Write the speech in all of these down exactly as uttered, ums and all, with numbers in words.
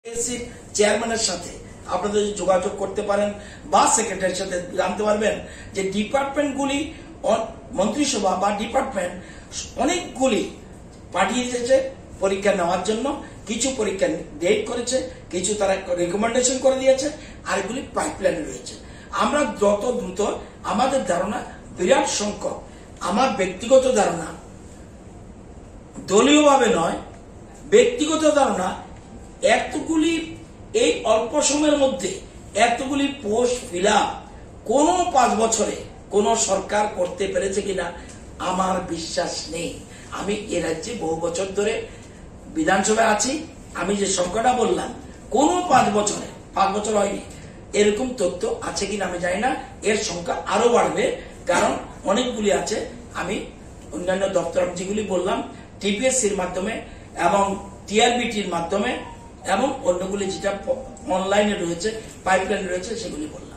এসির চেয়ারম্যানের সাথে আপনাদের যোগাযোগ করতে পারেন বা সেক্রেটারির সাথে জানতে পারবেন যে ডিপার্টমেন্টগুলি মন্ত্রিসভা বা ডিপার্টমেন্ট অনেকগুলি পাঠিয়ে দিয়েছে পরীক্ষা নেওয়ার জন্য। কিছু পরীক্ষা ডেট করেছে, কিছু তারা রেকমেন্ডেশন করে দিয়েছে, আর এগুলি পাইপলাইনে রয়েছে। আমরা যত দ্রুত, আমাদের ধারণা বিরাট সংখ্যক, আমার ব্যক্তিগত ধারণা দলীয়ভাবে নয়, ব্যক্তিগত ধারণা এতগুলি এই অল্প সময়ের মধ্যে এতগুলি পোস্ট ফিল আপ কোন পাঁচ বছরে কোন সরকার করতে পেরেছে কিনা আমার বিশ্বাস নেই। আমি এ রাজ্যে বহু বছর ধরে বিধানসভায় আছি, আমি যে সংখ্যাটা বললাম কোন পাঁচ বছরে পাঁচ বছর হয়নি এরকম তথ্য আছে কিনা আমি জানি না। এর সংখ্যা আরো বাড়বে, কারণ অনেকগুলি আছে। আমি অন্যান্য দপ্তর যেগুলি বললাম টিপিএসসির মাধ্যমে এবং টিআরবিটির মাধ্যমে এবং অন্যগুলি যেটা অনলাইনে রয়েছে, পাইপলাইনে রয়েছে, সেগুলি বললাম।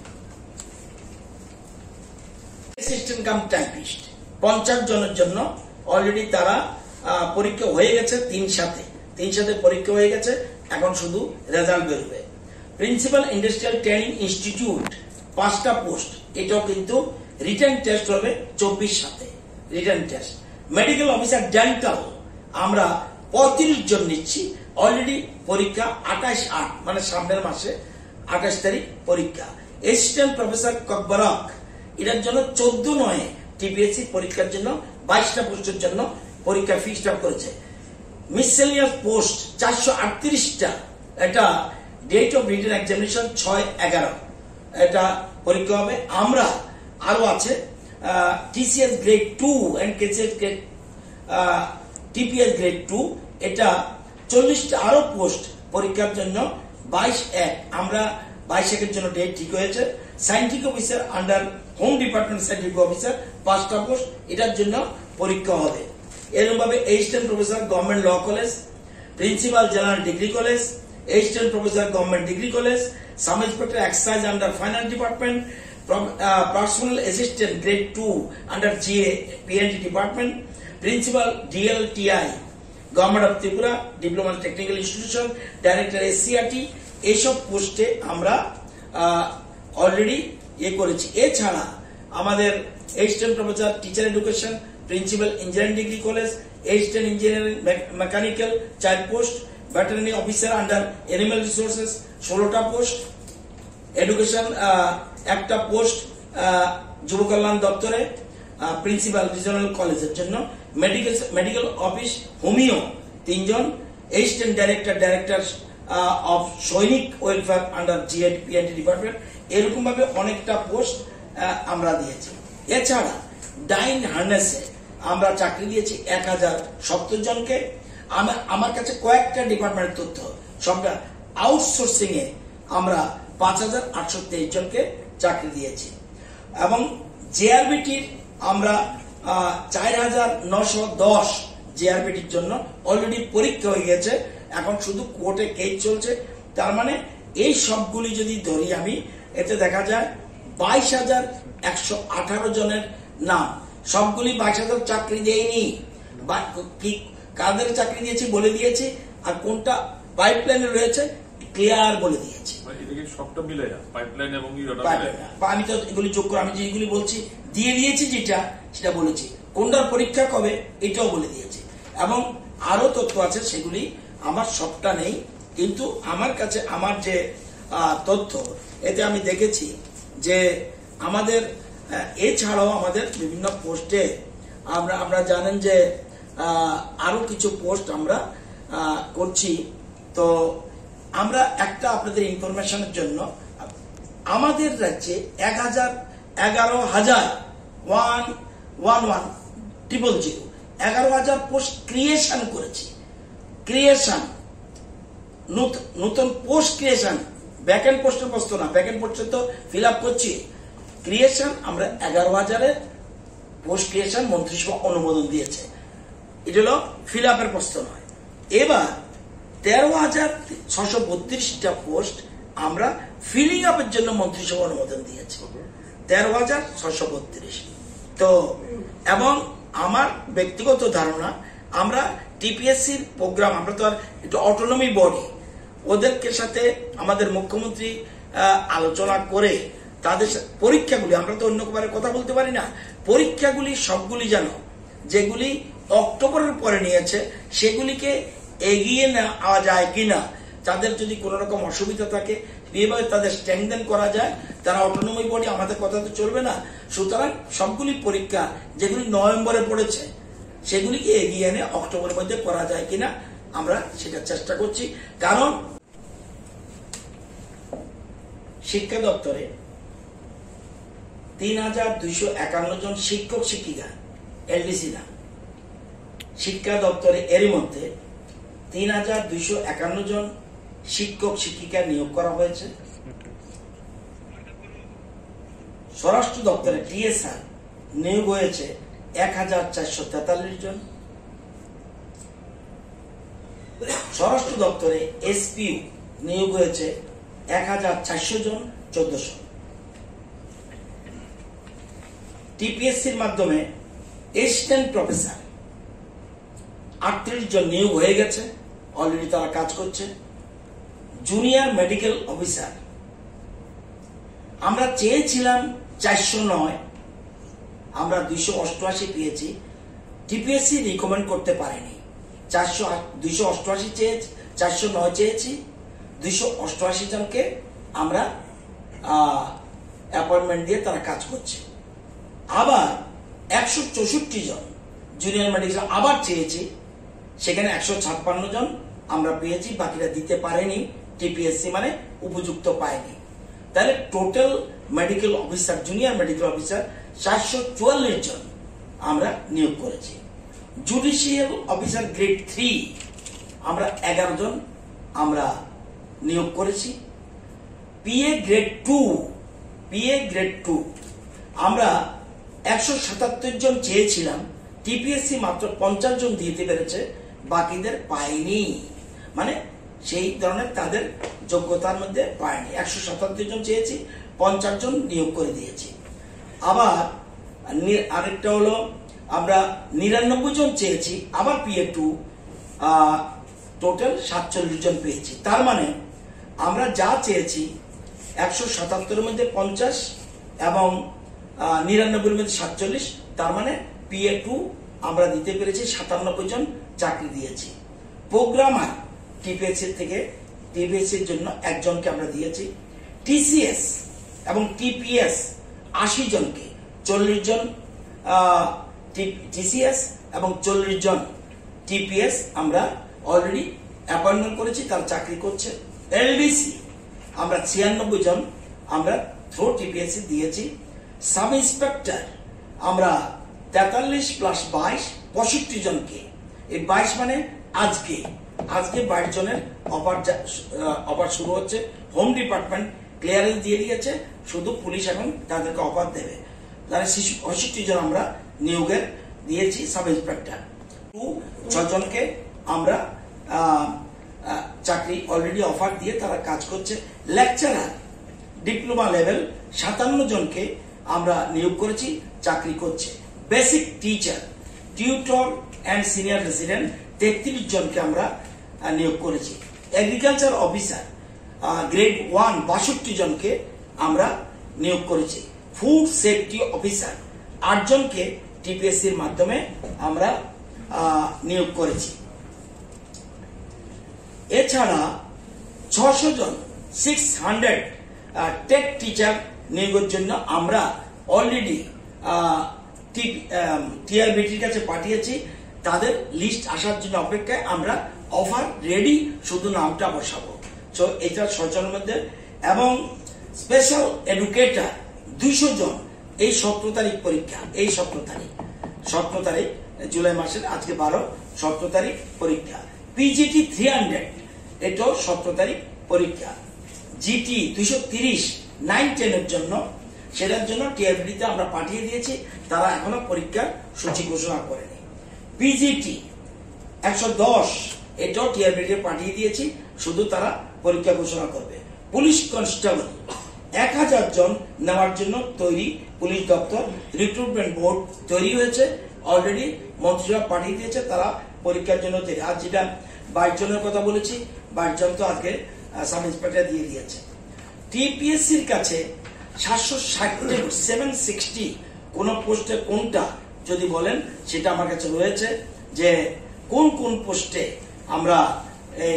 অ্যাসিস্ট্যান্ট কাম টাইপিস্ট পঞ্চাশ জনের জন্য অলরেডি তারা পরীক্ষা হয়ে গেছে। তিন সাথে তিন সাথে পরীক্ষা হয়ে গেছে, এখন শুধু রেজাল্ট বেরোবে। প্রিন্সিপাল ইন্ডাস্ট্রিয়াল ট্রেনিং ইনস্টিটিউট পাঁচটা পোস্ট, এটাও কিন্তু রিটেন টেস্ট হবে চব্বিশ সাথে written test. Medical officer dental আমরা পঁয়ত্রিশ জন নিচ্ছি, অলরেডি পরীক্ষা আঠাশ আট মানে সামনের মাসে আঠাশ তারিখ পরীক্ষা। অ্যাসিস্ট্যান্ট প্রফেসর ককবরক এটার জন্য চোদ্দ নয় টিপিএসসি পরীক্ষার জন্য বাইশটা পোস্টের জন্য পরীক্ষা ফিক্সড আপ করেছে। মিসেলিয়াস পোস্ট চারশো আটত্রিশটা, এটা ডেট অফ রিটেন এক্সামিনেশন ছয় এগারো এটা পরীক্ষা হবে। আমরা আরো আছে TCS grade two and KCS grade TPS grade two, এটা চল্লিশটা আরো পোস্ট পরীক্ষার জন্য বাইশ এক আমরা বাইশ একের জন্য ডেট ঠিক হয়েছে। Scientific officer under home department scientific officer পাঁচটা পোস্ট, এটার জন্য পরীক্ষা হবে। এরকম ভাবে assistant professor government law college, principal general degree college, assistant professor government degree college, sub inspector excise under finance department, personal assistant grade two under GA PNT department, principal DLTI government of Tripura diploma technical institution, director SCRT, এইসব পোস্টে আমরা already ইয়ে করেছি। এছাড়া আমাদের assistant professor teacher education, principal engineering degree college, assistant engineering mechanical চার post, veterinary officer under animal resources ষোলোটা post, education একটা পোস্ট যুব কল্যাণ দপ্তরে প্রিন্সিপাল রিজনাল কলেজের জন্য, মেডিকেল মেডিকেল অফিস হোমিও তিনজন, অ্যাসিস্ট্যান্ট ডাইরেক্টর ডাইরেক্টর অফ সৈনিক welfare under GAD PNT department, এরকম ভাবে অনেকটা পোস্ট আমরা দিয়েছি। এছাড়া ডাইন হার্নেসে আমরা চাকরি দিয়েছি এক হাজার সত্তর জনকে। আমার কাছে কয়েকটা ডিপার্টমেন্টের তথ্য, সবটা আউটসোর্সিং এ আমরা পাঁচ হাজার আটশো তেইশ জনকে চাকরি দিয়েছি। এবং জেআরবিটির আমরা চার হাজার নশো দশ জেআরবিটির জন্য অলরেডি পরীক্ষা হয়ে গেছে, এখন শুধু কোর্টে কেস চলছে। তার মানে এই সবগুলি যদি ধরি আমি, এতে দেখা যায় বাইশ হাজার একশো আঠারো জনের নাম। সবগুলি বাইশ হাজার চাকরি দেয়নি, কাদের চাকরি দিয়েছি বলে দিয়েছি, আর কোনটা পাইপলাইনে রয়েছে ক্লিয়ার বলে দিয়েছি। আমি তো এগুলি যোগ করে আমি যেগুলি বলছি দিয়ে দিয়েছি, যেটা সেটা বলেছি। কোনটার পরীক্ষা কবে এটাও বলে দিয়েছি, এবং আরো তথ্য আছে, সেগুলি আমার সবটা নেই, কিন্তু আমার কাছে আমার যে তথ্য, এতে আমি দেখেছি যে আমাদের এছাড়াও আমাদের বিভিন্ন পোস্টে আমরা আমরা জানেন যে আরো কিছু পোস্ট আমরা করছি। তো আমরা একটা আপনাদের ইনফরমেশনের জন্য আমাদের রাজ্যে এক হাজার এগারো হাজার one one one triple zero এগারো হাজার পোস্ট ক্রিয়েশন করেছি। ক্রিয়েশন নতুন পোস্ট ক্রিয়েশন, ব্যাকএন্ড পোস্টের প্রশ্ন না, ব্যাকএন্ড পোস্টে তো ফিল আপ করছি। ক্রিয়েশন আমরা এগারো হাজারের পোস্ট ক্রিয়েশন মন্ত্রিসভা অনুমোদন দিয়েছে, এটা হলো ফিল আপের প্রশ্ন নয়। এবার তেরো হাজার ছশো বত্রিশটা পোস্ট আমরা ফিলিং আপের জন্য মন্ত্রিসভা অনুমোদন দিয়েছে, তেরো হাজার ছশো বত্রিশ। তো এবং আমার ব্যক্তিগত ধারণা, আমরা টিপিএসসির প্রোগ্রাম, আমরা তো আর এটা অটোনমি বডি, ওদেরকে সাথে আমাদের মুখ্যমন্ত্রী আলোচনা করে তাদের পরীক্ষাগুলি, আমরা তো অন্য কারো কথা বলতে পারি না, পরীক্ষাগুলি সবগুলি যেন যেগুলি অক্টোবরের পরে নিয়েছে সেগুলিকে এগিয়ে নেওয়া যায় কিনা, তাদের যদি কোনো রকম অসুবিধা থাকে এইভাবে তাদের স্ট্রেংথেন করা যায়। তারা অটোনমি বডি, আমাদের কথা তো চলবে না। সুতরাং সবগুলি পরীক্ষা যেগুলি নভেম্বরে পড়েছে সেগুলিকে এগিয়ে এনে অক্টোবরের মধ্যে করা যায় কিনা আমরা সেটা চেষ্টা করছি। কারণ শিক্ষা দপ্তরে তিন হাজার দুইশো একান্ন জন শিক্ষক শিক্ষিকা, এলডিসি না, শিক্ষা দপ্তরে এরই মধ্যে তিন হাজার দুইশো একান্ন জন শিক্ষক শিক্ষিকা নিয়োগ করা হয়েছে। স্বরাষ্ট্র দপ্তরে টিএসআর নিয়োগ হয়েছে এক হাজার চারশো তেতাল্লিশ জন। স্বরাষ্ট্র দপ্তরে এসপিউ নিয়োগ হয়েছে এক হাজার চারশো জন, চোদ্দশো। টিপিএসসির মাধ্যমে অ্যাসিস্ট্যান্ট প্রফেসর আটত্রিশ জন নিয়োগ হয়ে গেছে, অলরেডি তারা কাজ করছে। জুনিয়র মেডিকেল অফিসার আমরা চেয়েছিলাম চারশো নয়, আমরা দুইশো অষ্টআশি পেয়েছি। টিপিএসসি রিকমেন্ড করতে পারেনি, চারশো দুইশো অষ্টআশি চেয়েছি, চারশো নয় চেয়েছি, দুইশো অষ্টআশি জনকে আমরা অ্যাপয়েন্টমেন্ট দিয়ে তারা কাজ করছে। আবার একশো চৌষট্টি জন জুনিয়র মেডিকেল আবার চেয়েছি, সেখানে একশো ছাপ্পান্ন জন আমরা পেয়েছি, বাকিরা দিতে পারেনি, টিপিএসসি মানে উপযুক্ত পায়নি। তাহলে total medical officer, junior medical officer চারশো চুয়াল্লিশ জন আমরা নিয়োগ করেছি। জুডিশিয়াল অফিসার গ্রেড থ্রি আমরা এগারো জন আমরা নিয়োগ করেছি। PA grade two, PA grade two আমরা একশো সাতাত্তর জন চেয়েছিলাম, টিপিএসসি মাত্র পঞ্চাশ জন দিতে পেরেছে, বাকিদের পায়নি, মানে সেই ধরনের তাদের যোগ্যতার মধ্যে পায়নি। একশো সাতাত্তর জন চেয়েছি, পঞ্চাশ জন নিয়োগ করে দিয়েছি। আবার আরেকটা হলো আমরা নিরানব্বই জন চেয়েছি, আবার পিএ টু টোটাল সাতচল্লিশ জন পেয়েছি। তার মানে আমরা যা চেয়েছি একশো সাতাত্তরের মধ্যে পঞ্চাশ এবং নিরানব্বইয়ের মধ্যে সাতচল্লিশ, তার মানে পিএ টু আমরা দিতে পেরেছি, সাতানব্বই জন চাকরি দিয়েছি। প্রোগ্রামার টিপিএসসি থেকে টিপিএসসির জন্য একজনকে আমরা দিয়েছি। টিসিএস এবং টিপিএস আশি জনকে, চল্লিশ জন টিসিএস এবং চল্লিশ জন টিপিএস আমরা অলরেডি অ্যাপয়েন্টমেন্ট করেছি, তারা চাকরি করছে। এলডিসি আমরা ছিয়ানব্বই জন আমরা থ্রো টিপিএসসি দিয়েছি। সাব ইন্সপেক্টর আমরা তেতাল্লিশ প্লাস বাইশ, পঁয়ষট্টি জনকে, এই বাইশ মানে আজকে আজকে বাইশ জনের অফার অফার শুরু হচ্ছে। হোম ডিপার্টমেন্ট ক্লিয়ারেন্স দিয়ে দিয়েছে, শুধু পুলিশ এখন তাদেরকে অফার দেবে। তাহলে পঁয়ষট্টি জন আমরা নিয়োগের দিয়েছি। সাব ইন্সপেক্টর টু ছজনকে আমরা চাকরি অলরেডি অফার দিয়ে তারা কাজ করছে। লেকচারার ডিপ্লোমা লেভেল সাতান্ন জনকে আমরা নিয়োগ করেছি, চাকরি করছে। Basic teacher, tutor and senior resident তেত্রিশ জনকে আমরা নিয়োগ করেছি। এগ্রিকালচার অফিসার গ্রেড ওয়ান বাষট্টি জনকে আমরা নিয়োগ করেছি। ফুড সেফটি অফিসার আট জনকে টিপিএসসির মাধ্যমে আমরা নিয়োগ করেছি। এছাড়া ছশো জন সিক্স হান্ড্রেড টেক টিচার নিয়োগের জন্য আমরা অলরেডি টিআরবিটির কাছে পাঠিয়েছি, তাদের লিস্ট আসার জন্য অপেক্ষায়। আমরা অফার রেডি, শুধু নামটা বসাবো। সো এটা ছজনের মধ্যে। এবং স্পেশাল এডুকেটর দুইশো জন, এই সতেরো তারিখ পরীক্ষা, এই সতেরো তারিখ সতেরো তারিখ জুলাই মাসের, আজকে বারো, সতেরো তারিখ পরীক্ষা। পিজিটি থ্রি হান্ড্রেড এটাও সতেরো তারিখ পরীক্ষা। জিটি দুইশো তিরিশ নাইন টেনের জন্য, সেটার জন্য টিআরবিটিতে আমরা পাঠিয়ে দিয়েছি, তারা এখনো পরীক্ষার সূচি ঘোষণা করেনি। পিজিটি একশো দশ এটাও টিআরবিটিতে পাঠিয়ে দিয়েছি, শুধু তারা পরীক্ষা ঘোষণা করবে। পুলিশ কনস্টেবল এক হাজার জন নেওয়ার জন্য তৈরি পুলিশ দপ্তর, রিক্রুটমেন্ট বোর্ড তৈরি হয়েছে, অলরেডি মন্ত্রীরা পাঠিয়ে দিয়েছে, তারা পরীক্ষার জন্য তৈরি। আর যেটা বাইশ জনের কথা বলেছি, বাইশ জন তো আজকে সাব ইন্সপেক্টর দিয়ে দিয়েছে। টিপিএসসির কাছে সাতশো ষাট সেভেন সিক্সটি কোন পোস্টে কোনটা যদি বলেন সেটা আমার কাছে রয়েছে, যে কোন কোন পোস্টে আমরা এই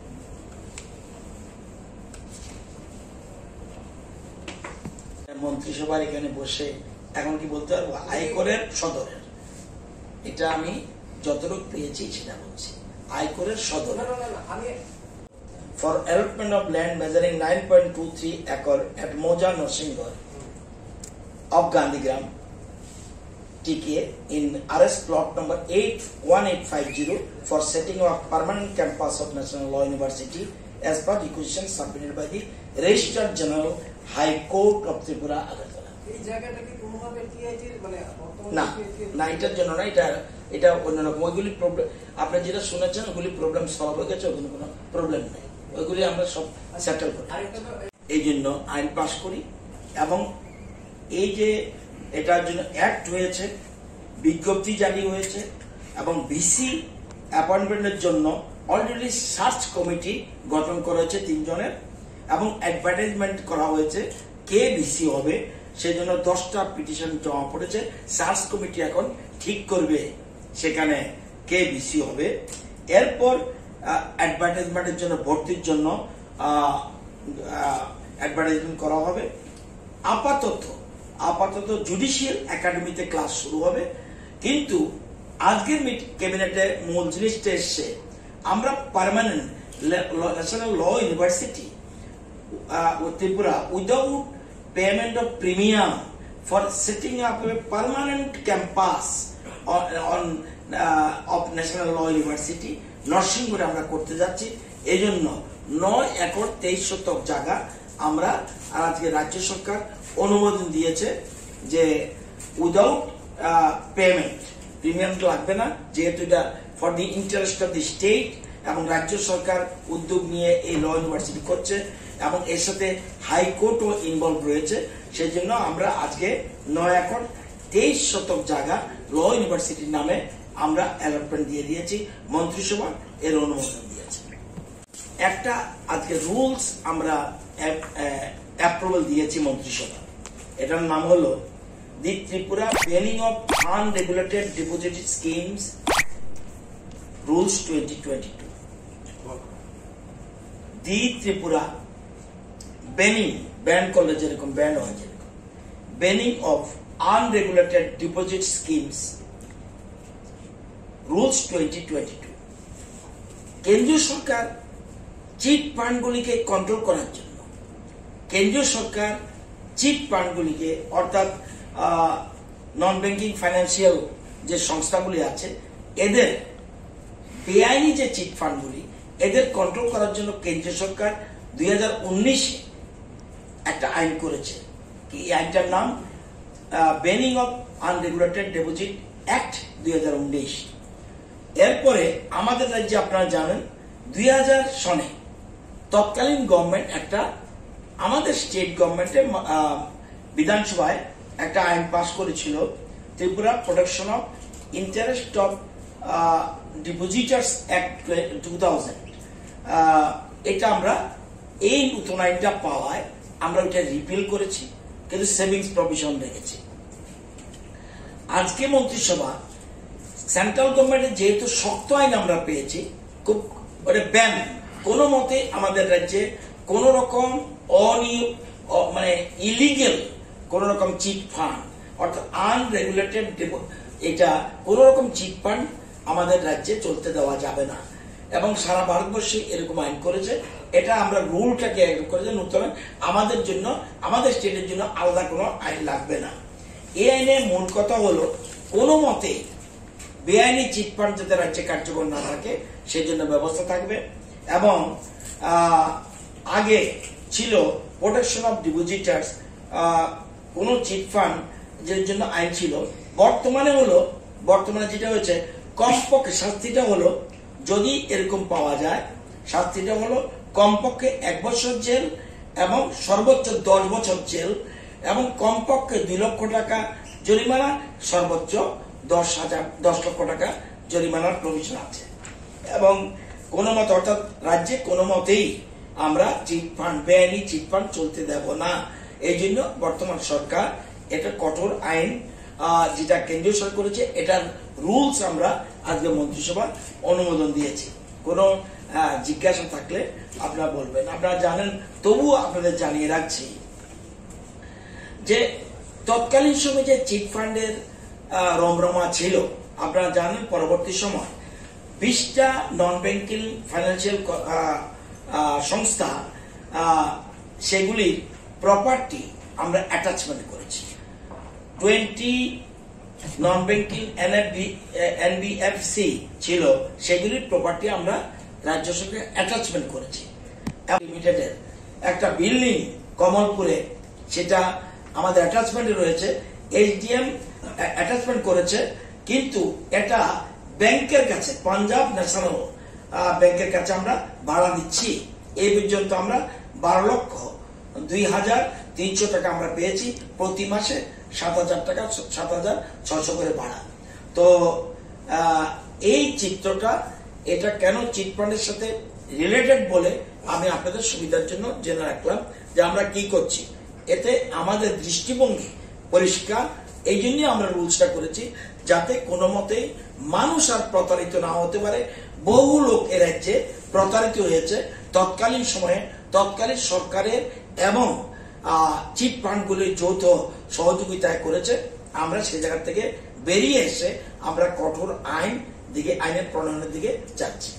মন্ত্রিসভার এখানে বসে এখন কি বলতে পারবো, আয়করের সদরের, এটা আমি যতটুকু পেয়েছি সেটা বলছি, আয়করের সদরের for allotment of land measuring nine point two three acre at Moja Narsinghgarh of Gandhigram T K in R S plot number eight one eight five zero for setting up permanent campus of National Law University as per requisition submitted by the Registrar General High Court of Tripura Agartala. না না এটার জন্য না, এটা এটা অন্যরকম, ওইগুলি problem আপনি যেটা শুনেছেন ওইগুলি প্রবলেম সলভ হয়ে গেছে, ওখানে কোনো প্রবলেম নেই, ওইগুলি আমরা সব সেটেল করি। এই জন্য আইন পাস করি এবং এই যে এটার জন্য অ্যাক্ট হয়েছে, বিজ্ঞপ্তি জারি হয়েছে এবং ভিসি অ্যাপয়েন্টমেন্টের জন্য অলরেডি সার্চ কমিটি গঠন করা হয়েছে তিনজনের এবং অ্যাডভার্টাইজমেন্ট করা হয়েছে কে ভিসি হবে, সেই জন্য দশটা পিটিশন জমা পড়েছে। সার্চ কমিটি এখন ঠিক করবে সেখানে কে ভিসি হবে। এরপর অ্যাডভার্টাইজমেন্টের জন্য ভর্তির জন্য অ্যাডভার্টাইজমেন্ট করা হবে। আপাতত আপাতত জুডিশিয়াল একাডেমিতে ক্লাস শুরু হবে, কিন্তু আজকের ক্যাবিনেটে মূল জিনিসটা এসছে, আমরা permanent national law university Tripura without payment of premium for setting up a permanent campus on, on uh, of National Law University নরসিংগড়ে আমরা করতে যাচ্ছি। এই জন্য নয় একর তেইশ শতক জায়গা আমরা আজকে রাজ্য সরকার অনুমোদন দিয়েছে যে উইদাউট পেমেন্ট, প্রিমিয়াম লাগবে না, যেহেতু এটা for the interest of the state এবং রাজ্য সরকার উদ্যোগ নিয়ে এই ল ইউনিভার্সিটি করছে এবং এর সাথে হাইকোর্টও ইনভলভ রয়েছে। সেই জন্য আমরা আজকে নয় একর তেইশ শতক জায়গা ল ইউনিভার্সিটির নামে আমরা অ্যালটমেন্ট দিয়ে দিয়েছি, মন্ত্রিসভা এর অনুমোদন দিয়েছে। একটা আজকে রুলস আমরা অ্যাপ্রুভাল দিয়েছি মন্ত্রিসভা, এটার নাম হলো the Tripura banning of unregulated deposit schemes rules twenty twenty two. The Tripura banning, ban করলে যেরকম ব্যান হয় যেরকম, banning of unregulated deposit schemes rules twenty twenty two. কেন্দ্রীয় সরকার চিট ফান্ডগুলিকে কন্ট্রোল করার জন্য, কেন্দ্রীয় সরকার চিট ফান্ডগুলিকে অর্থাৎ নন ব্যাংকিং ফাইন্যান্সিয়াল যে সংস্থাগুলি আছে এদের বেআইনি যে চিট ফান্ডগুলি এদের কন্ট্রোল করার জন্য কেন্দ্রীয় সরকার দুই হাজার উনিশে একটা আইন করেছে, কি আইনটার নাম banning of unregulated deposit act দুই হাজার উনিশ। এরপরে আমাদের রাজ্যে আপনারা জানেন দুই হাজার সনে তৎকালীন গভর্নমেন্ট একটা, আমাদের স্টেট গভর্নমেন্টের বিধানসভায় একটা আইন পাস করেছিল, Tripura protection of interest of depositors act two thousand. এটা আমরা এই নতুন আইনটা পাওয়ায় আমরা ওইটা রিপিল করেছি, কিন্তু সেভিংস প্রভিশন রেখেছি। আজকে মন্ত্রিসভা সেন্ট্রাল গভর্নমেন্টের যেহেতু শক্ত আইন আমরা পেয়েছি, খুব মানে ব্যান, কোনো মতে আমাদের রাজ্যে কোন রকম অনিয়ম মানে ইলিগেল কোন রকম চিট ফান্ড অর্থাৎ আনরেগুলেটেড এটা কোন রকম চিট ফান্ড আমাদের রাজ্যে চলতে দেওয়া যাবে না এবং সারা ভারতবর্ষে এরকম আইন করেছে। এটা আমরা রুলটাকে করেছে নতুন, আমাদের জন্য আমাদের স্টেটের জন্য আলাদা কোনো আইন লাগবে না। এই আইনের মূল কথা হলো কোনো মতে বেআইনি চিট ফান্ড যাতে রাজ্যে কার্যকর না থাকে সেই জন্য ব্যবস্থা থাকবে। এবং আগে ছিল প্রোটেকশন অফ ডিপোজিটার্স, কোন চিট ফান্ড যের জন্য আইন ছিল, বর্তমানে হলো বর্তমানে যেটা হয়েছে কমপক্ষে শাস্তিটা হলো, যদি এরকম পাওয়া যায় শাস্তিটা হলো কমপক্ষে এক বছর জেল এবং সর্বোচ্চ দশ বছর জেল এবং কমপক্ষে দুই লক্ষ টাকা জরিমানা, সর্বোচ্চ দশ হাজার দশ লক্ষ টাকা জরিমানার প্রভিশন আছে। এবং কোনো মতে অর্থাৎ রাজ্যে কোনো মতেই আমরা চিটফান্ড বেআইনি চিটফান্ড চলতে দেব না। এই জন্য বর্তমান সরকার এটা কঠোর আইন যেটা কেন্দ্রীয় সরকার করেছে, এটার রুলস আমরা আজকে মন্ত্রিসভা অনুমোদন দিয়েছি। কোনো জিজ্ঞাসা থাকলে আপনারা বলবেন। আপনারা জানেন, তবুও আপনাদের জানিয়ে রাখছি যে তৎকালীন সময় যে চিটফান্ডের রমরমা ছিল, আপনারা জানেন পরবর্তী সময় বিশটা নন ব্যাংকিং ফাইন্যান্সিয়াল সংস্থা সেগুলির প্রপার্টি আমরা অ্যাটাচমেন্ট করেছি। টোয়েন্টি নন ব্যাংকিং এনবিএফসি ছিল, সেগুলির প্রপার্টি আমরা রাজ্য সরকার অ্যাটাচমেন্ট করেছি। লিমিটেডের একটা বিল্ডিং কমলপুরে, সেটা আমাদের অ্যাটাচমেন্টে রয়েছে, এইচডিএম অ্যাটাচমেন্ট করেছে, কিন্তু এটা ব্যাংকের কাছে, পাঞ্জাব ন্যাশনাল ব্যাংকের কাছে আমরা ভাড়া দিচ্ছি। এই পর্যন্ত আমরা বারো লক্ষ দুই হাজার তিনশো টাকা আমরা পেয়েছি, প্রতি মাসে সাত হাজার টাকা সাত হাজার ছশো করে ভাড়া। তো এই চিত্রটা, এটা কেন চিটফান্ডের সাথে রিলেটেড বলে আমি আপনাদের সুবিধার জন্য জেনে রাখলাম যে আমরা কি করছি। এতে আমাদের দৃষ্টিভঙ্গি পরিষ্কার, এই জন্যই আমরা রুলসটা করেছি, যাতে কোনো মতেই মানুষ আর প্রতারিত না হতে পারে। বহু লোক এ রাজ্যে প্রতারিত হয়েছে তৎকালীন সময়ে, তৎকালীন সরকারের এবং চিটফান্ডগুলির যৌথ সহযোগিতায় করেছে। আমরা সেই জায়গা থেকে বেরিয়ে এসে আমরা কঠোর আইন দিকে, আইনের প্রণয়নের দিকে যাচ্ছি।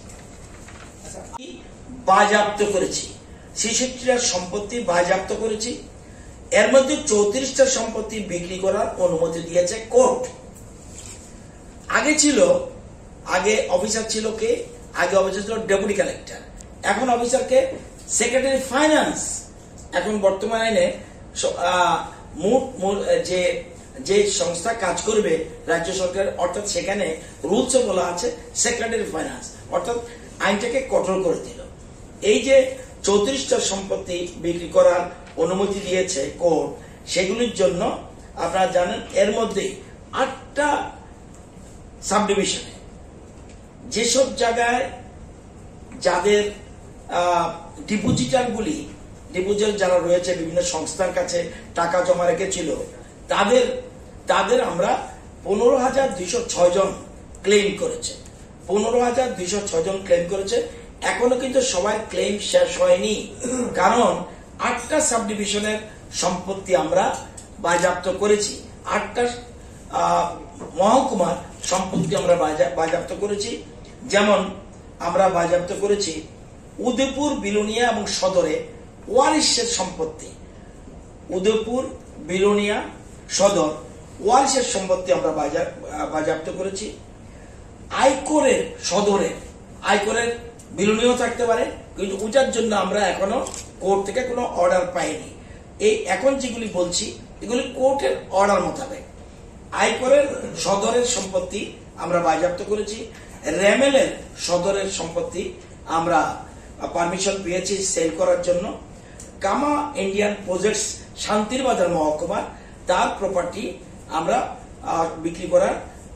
বাজেয়াপ্ত করেছি, ছেষট্টিটা সম্পত্তি বাজেয়াপ্ত করেছি। এর মধ্যে চৌত্রিশটা সম্পত্তি বিক্রি করার অনুমতি দিয়েছে কোর্ট। আগে ছিল, আগে অফিসার ছিল কে? আগে অফিসার ছিল ডেপুটি কালেক্টর, এখন অফিসারকে সেক্রেটারি ফাইন্যান্স। এখন বর্তমান আইনে যে যে সংস্থা কাজ করবে রাজ্য সরকার, অর্থাৎ সেখানে রুলসে বলা আছে সেক্রেটারি ফাইন্যান্স, অর্থাৎ আইনটাকে কঠোর করে দিল। এই যে চৌত্রিশটা সম্পত্তি বিক্রি করার অনুমতি দিয়েছে কোর্ট, সেগুলির জন্য আপনারা জানেন এর মধ্যে আটটা সাবডিভিশনে যেসব জায়গায় যাদের ডিপোজিটারগুলি, ডিপোজিটার যারা রয়েছে বিভিন্ন সংস্থার কাছে টাকা জমা রেখেছিল, তাদের তাদের আমরা পনেরো হাজার দুইশো ছয় জন ক্লেম করেছে। পনেরো হাজার দুইশো ছয় জন ক্লেম করেছে। এখনো কিন্তু সবাই ক্লেম শেষ হয়নি, কারণ আটটা সাবডিভিশনের সম্পত্তি আমরা বাজেয়াপ্ত করেছি। আটটা মহকুমার সম্পত্তি আমরা বাজেয়াপ্ত করেছি। যেমন আমরা বাজেয়াপ্ত করেছি উদয়পুর, বিলোনিয়া এবং সদরে ওয়ারিশের সম্পত্তি। উদয়পুর, বিলোনিয়া, সদর ওয়ারিশের সম্পত্তি আমরা বাজেয়াপ্ত করেছি। আয়করের সদরে, আয়করের বিলোনিয়াও থাকতে পারে, কিন্তু ওটার জন্য আমরা এখনো কোর্ট থেকে কোনো অর্ডার পাইনি। এই এখন যেগুলি বলছি এগুলি কোর্টের অর্ডার মোতাবেক। আয়করের সদরের সম্পত্তি আমরা বাজেয়াপ্ত করেছি। রেমেলের সদরের সম্পত্তি আমরা পারমিশন পেয়েছি সেল করার জন্য। কামা ইন্ডিয়ান প্রজেক্টস শান্তির বাজার মহকুমা, তার প্রপার্টি আমরা বিক্রি করার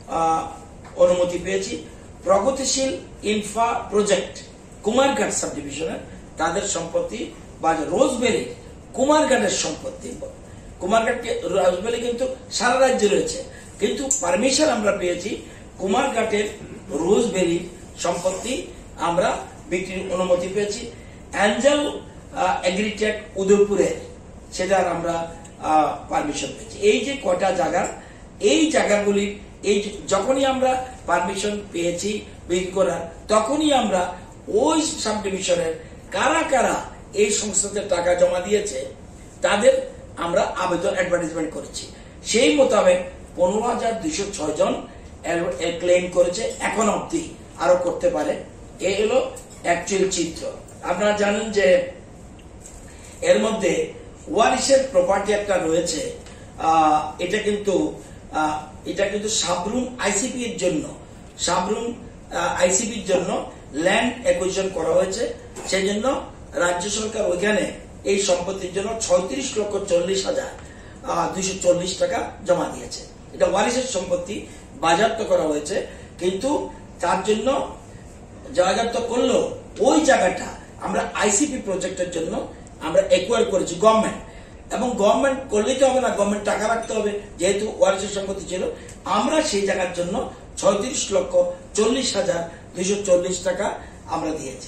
অনুমতি পেয়েছি। প্রগতিশীল ইনফ্রা প্রজেক্ট কুমারঘাট সাবডিভিশনের, তাদের সম্পত্তি বাজার। রোজবেরি কুমারঘাটের সম্পত্তি, কুমারঘাট রোজবেরি কিন্তু সারা রাজ্যে রয়েছে, কিন্তু পারমিশন আমরা পেয়েছি কুমারঘাটের রোজবেরি সম্পত্তি আমরা বিক্রির অনুমতি পেয়েছি। অ্যাঞ্জেল এগ্রিটেক উদয়পুরের, সেটার আমরা পারমিশন পেয়েছি। এই যে কটা জায়গা, এই জায়গাগুলি এই যখনই আমরা পারমিশন পেয়েছি বিক্রি করার, তখনই আমরা ওই সাব ডিভিশনের কারা কারা এই সংস্থাতে টাকা জমা দিয়েছে তাদের আমরা আবেদন অ্যাডভার্টাইজমেন্ট করেছি। সেই মোতাবেক পনেরো হাজার দুইশো ছয় জন ক্লেম করেছে, এখন অব্দি আরো করতে পারে। এই হলো অ্যাকচুয়াল চিত্র। আপনারা জানেন যে এর মধ্যে ওয়ারিশের প্রপার্টি একটা রয়েছে, এটা কিন্তু এটা কিন্তু সাবরুম আইসিপি এর জন্য, সাবরুম আইসিপির জন্য ল্যান্ড অ্যাকুইজিশন করা হয়েছে। সেই জন্য রাজ্য সরকার ওইখানে এই সম্পত্তির জন্য ছয়ত্রিশ লক্ষ চল্লিশ হাজার দুইশো চল্লিশ টাকা জমা দিয়েছে। এটা ওয়ারিশের সম্পত্তি বাজেয়াপ্ত করা হয়েছে, কিন্তু তার জন্য বাজেয়াপ্ত করলো ওই জায়গাটা আমরা আইসিপি প্রজেক্টের জন্য আমরা একুয়ার করেছি গভর্নমেন্ট, এবং গভর্নমেন্ট করলেই তো হবে না, গভর্নমেন্ট টাকা রাখতে হবে, যেহেতু ওয়ারিসের সম্পত্তি ছিল। আমরা সেই জায়গার জন্য ছয়ত্রিশ লক্ষ চল্লিশ হাজার দুইশো চল্লিশ টাকা আমরা দিয়েছি।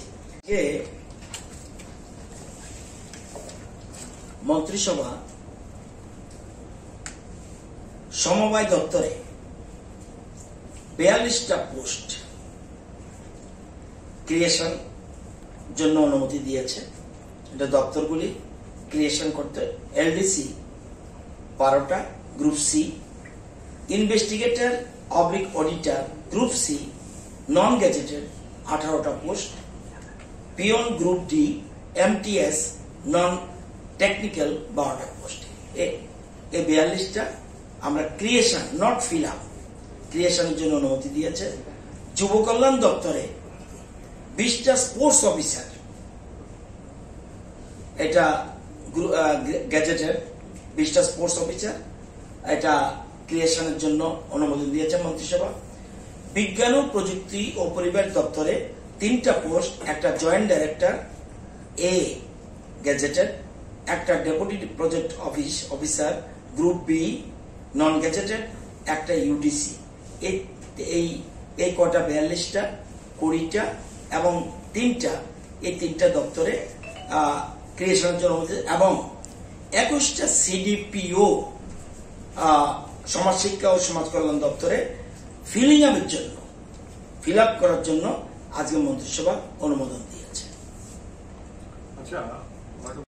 মন্ত্রিসভা সমবায় দপ্তরে বিয়াল্লিশটা পোস্ট ক্রিয়েশন জন্য অনুমতি দিয়েছে। এটা দপ্তরগুলি ক্রিয়েশন করতে এলডিসি বারোটা, group C investigator oblique auditor group C non gazetted আঠারোটা post, peon group D MTS non technical বারোটা পোস্ট। এই বিয়াল্লিশটা আমরা ক্রিয়েশন নট ফিল আপ ক্রিয়েশনের জন্য অনুমতি দিয়েছে। যুব কল্যাণ দপ্তরে বিশটা স্পোর্টস অফিসার, এটা গ্যাজেটের বিশটা স্পোর্টস অফিসার, এটা ক্রিয়েশনের জন্য অনুমোদন দিয়েছে মন্ত্রিসভা। বিজ্ঞান ও প্রযুক্তি ও পরিবেশ দপ্তরে তিনটা পোস্ট, একটা জয়েন্ট ডাইরেক্টর এ গ্যাজেটেড, একটা deputy project office officer group B non gazetted, একটা ইউডিসি। এই এই কটা বিয়াল্লিশটা, কুড়িটা এবং তিনটা, এই তিনটা দপ্তরে ক্রিয়েশনের জন্য অনুমতি, এবং একুশটা সিডিপিও সমাজ শিক্ষা ও সমাজ কল্যাণ দপ্তরে ফিলিং আপের জন্য ফিল আপ করার জন্য আজকে মন্ত্রিসভা অনুমোদন দিয়েছে। আচ্ছা।